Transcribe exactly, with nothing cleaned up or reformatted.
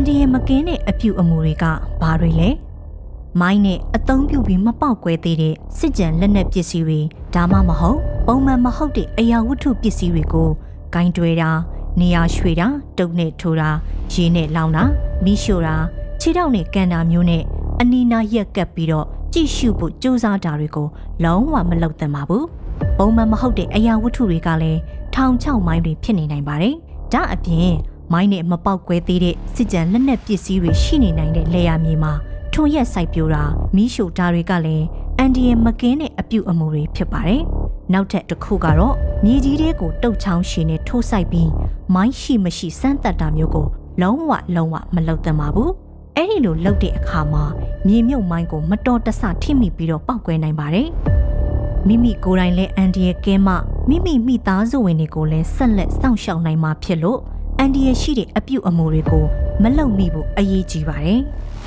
ဒီယေမကင်းတဲ့အပြုအမူတွေကဘာတွေလဲမိုင်းနဲ့အသုံးပြုပြီးမပေါက်ကွဲသေးတဲ့စစ်ကြံလက်နက်ပစ္စည်းတွေဒါမှမဟုတ်ပုံမှန်မဟုတ်တဲ့အရာဝတ္ထုပစ္စည်းတွေကိုဂိုင်းတွဲတာနေရာရွှေ့တာတုပ်နဲ့ထိုးတာရေနဲ့လောင်းတာမီးရှို့တာခြေထောက်နဲ့ကန်တာမျိုးနဲ့အနီးနားရက်ကပ်ပြီးတော့ကြည့်ရှုဖို့ကြိုးစားတာတွေကိုလုံးဝမလုပ်သင့်ပါဘူးပုံမှန်မဟုတ်တဲ့အရာဝတ္ထုတွေကလည်းထောင်ချောက်မိုင်းတွေဖြစ်နေနိုင်ပါတယ်ဒါအပြင်မိုင်းနဲ့မပေါက်ကွဲသေးတဲ့စစ်ကြံလက်နက်ပစ္စည်းတွေရှိနေနိုင်တဲ့လေယာမြေမှာထွန်ရက်စိုက်ပျိုးတာမီးရှို့တာတွေကလည်းအန်ဒီယံမကင်းတဲ့အပြုအမူတွေဖြစ်ပါတယ်နောက်ထပ်တစ်ခုကတော့မြေကြီးတွေကိုတုတ်ချောင်းရှင်နဲ့ထိုးစိုက်ပြီးမိုင်းရှိမရှိစမ်းသပ်တာမျိုးကိုလုံးဝလုံးဝမလုပ်သင့်ပါဘူးအဲ့ဒီလိုလုပ်တဲ့အခါမှာမြေမြုပ်မိုင်းကိုမတော်တဆထိမိပြီးတော့ပောက်ကွဲနိုင်ပါတယ်မိမိကိုယ်တိုင်လည်းအန်ဒီယံကင်းမှမိမိမိသားစုဝင်တွေကိုလည်းဆက်လက်စောင့်ရှောက်နိုင်မှာဖြစ်လို့အန်ဒီယံရှိတဲ့အပြုအမူတွေကိုမလုပ်မိဘူးအရေးကြီးပါတယ်